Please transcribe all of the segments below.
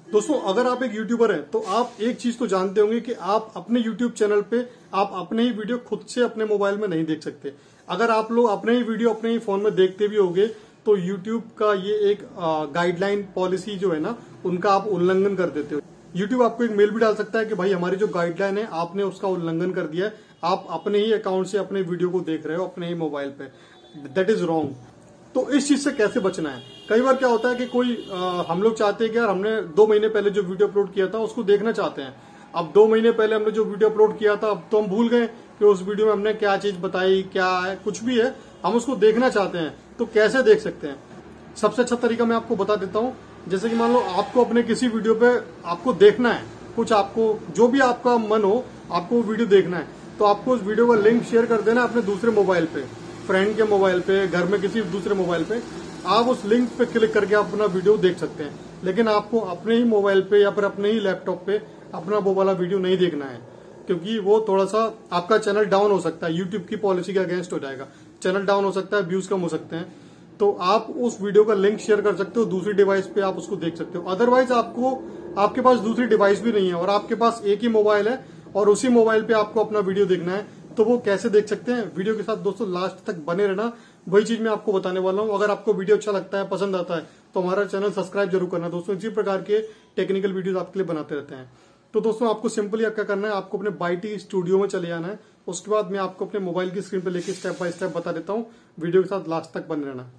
दोस्तों अगर आप एक यूट्यूबर हैं तो आप एक चीज तो जानते होंगे कि आप अपने यूट्यूब चैनल पे आप अपने ही वीडियो खुद से अपने मोबाइल में नहीं देख सकते। अगर आप लोग अपने ही वीडियो अपने ही फोन में देखते भी होंगे तो यूट्यूब का ये एक गाइडलाइन पॉलिसी जो है ना, उनका आप उल्लंघन कर देते हो। यूट्यूब आपको एक मेल भी डाल सकता है कि भाई हमारी जो गाइडलाइन है आपने उसका उल्लंघन कर दिया है, आप अपने ही अकाउंट से अपने वीडियो को देख रहे हो अपने ही मोबाइल पे, दैट इज रॉन्ग। तो इस चीज से कैसे बचना है? कई बार क्या होता है कि कोई हम लोग चाहते हैं कि यार हमने 2 महीने पहले जो वीडियो अपलोड किया था उसको देखना चाहते हैं। अब 2 महीने पहले हमने जो वीडियो अपलोड किया था अब तो हम भूल गए कि उस वीडियो में हमने क्या चीज बताई, क्या है, कुछ भी है, हम उसको देखना चाहते हैं। तो कैसे देख सकते हैं? सबसे अच्छा तरीका मैं आपको बता देता हूँ। जैसे कि मान लो आपको अपने किसी वीडियो पे आपको देखना है, कुछ आपको जो भी आपका मन हो आपको वीडियो देखना है, तो आपको उस वीडियो का लिंक शेयर कर देना अपने दूसरे मोबाइल पे, फ्रेंड के मोबाइल पे, घर में किसी दूसरे मोबाइल पे। आप उस लिंक पे क्लिक करके अपना वीडियो देख सकते हैं, लेकिन आपको अपने ही मोबाइल पे या फिर अपने ही लैपटॉप पे अपना वो वाला वीडियो नहीं देखना है, क्योंकि वो थोड़ा सा आपका चैनल डाउन हो सकता है, यूट्यूब की पॉलिसी के अगेंस्ट हो जाएगा, चैनल डाउन हो सकता है, व्यूज कम हो सकते हैं। तो आप उस वीडियो का लिंक शेयर कर सकते हो, दूसरी डिवाइस पे आप उसको देख सकते हो। अदरवाइज आपके पास दूसरी डिवाइस भी नहीं है और आपके पास एक ही मोबाइल है और उसी मोबाइल पे आपको अपना वीडियो देखना है, तो वो कैसे देख सकते हैं? वीडियो के साथ दोस्तों लास्ट तक बने रहना, वही चीज मैं आपको बताने वाला हूं। अगर आपको वीडियो अच्छा लगता है, पसंद आता है, तो हमारा चैनल सब्सक्राइब जरूर करना दोस्तों। इसी प्रकार के टेक्निकल वीडियोस आपके लिए बनाते रहते हैं। तो दोस्तों आपको सिंपली क्या करना है, आपको अपने YT स्टूडियो में चले जाना है। उसके बाद मैं आपको अपने मोबाइल की स्क्रीन पर लेके स्टेप बाय स्टेप बता देता हूँ, वीडियो के साथ लास्ट तक बने रहना।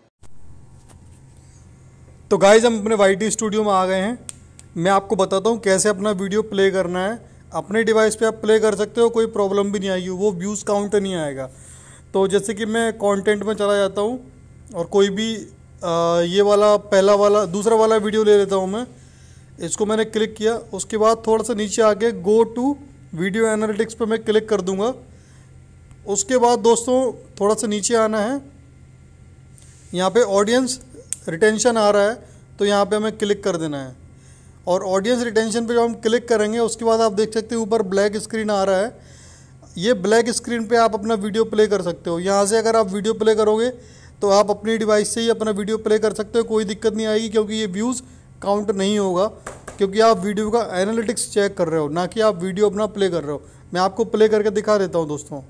तो गाइज हम अपने YT स्टूडियो में आ गए हैं। मैं आपको बताता हूँ कैसे अपना वीडियो प्ले करना है। अपने डिवाइस पे आप प्ले कर सकते हो, कोई प्रॉब्लम भी नहीं आएगी, वो व्यूज़ काउंट नहीं आएगा। तो जैसे कि मैं कंटेंट में चला जाता हूँ और कोई भी ये वाला पहला वाला दूसरा वाला वीडियो ले लेता हूँ मैं। इसको मैंने क्लिक किया, उसके बाद थोड़ा सा नीचे आके गो टू वीडियो एनालिटिक्स पे मैं क्लिक कर दूँगा। उसके बाद दोस्तों थोड़ा सा नीचे आना है, यहाँ पे ऑडियंस रिटेंशन आ रहा है तो यहाँ पे हमें क्लिक कर देना है। और ऑडियंस रिटेंशन पे जब हम क्लिक करेंगे उसके बाद आप देख सकते हैं ऊपर ब्लैक स्क्रीन आ रहा है। ये ब्लैक स्क्रीन पे आप अपना वीडियो प्ले कर सकते हो। यहाँ से अगर आप वीडियो प्ले करोगे तो आप अपनी डिवाइस से ही अपना वीडियो प्ले कर सकते हो, कोई दिक्कत नहीं आएगी, क्योंकि ये व्यूज़ काउंट नहीं होगा, क्योंकि आप वीडियो का एनालिटिक्स चेक कर रहे हो, ना कि आप वीडियो अपना प्ले कर रहे हो। मैं आपको प्ले करके दिखा देता हूँ दोस्तों।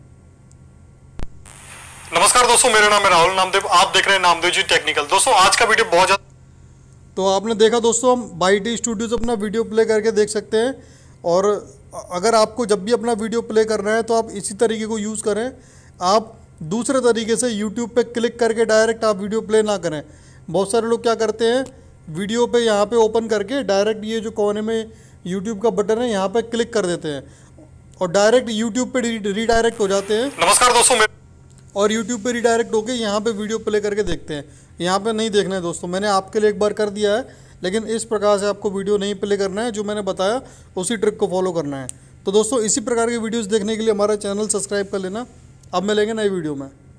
नमस्कार दोस्तों, मेरा नाम है राहुल नामदेव, आप देख रहे हैं नामदेव जी टेक्निकल। दोस्तों आज का वीडियो बहुत ज़्यादा, तो आपने देखा दोस्तों, हम YT स्टूडियो से अपना वीडियो प्ले करके देख सकते हैं। और अगर आपको जब भी अपना वीडियो प्ले करना है तो आप इसी तरीके को यूज़ करें। आप दूसरे तरीके से YouTube पे क्लिक करके डायरेक्ट आप वीडियो प्ले ना करें। बहुत सारे लोग क्या करते हैं, वीडियो पे यहाँ पे ओपन करके डायरेक्ट ये जो कोने में YouTube का बटन है यहाँ पे क्लिक कर देते हैं और डायरेक्ट YouTube पे रीडायरेक्ट हो जाते हैं। नमस्कार दोस्तों, और YouTube पे रीडायरेक्ट होके यहाँ पे वीडियो प्ले करके देखते हैं। यहाँ पे नहीं देखना है दोस्तों, मैंने आपके लिए एक बार कर दिया है, लेकिन इस प्रकार से आपको वीडियो नहीं प्ले करना है। जो मैंने बताया उसी ट्रिक को फॉलो करना है। तो दोस्तों इसी प्रकार के वीडियोस देखने के लिए हमारा चैनल सब्सक्राइब कर लेना। अब मिलेंगे नई वीडियो में।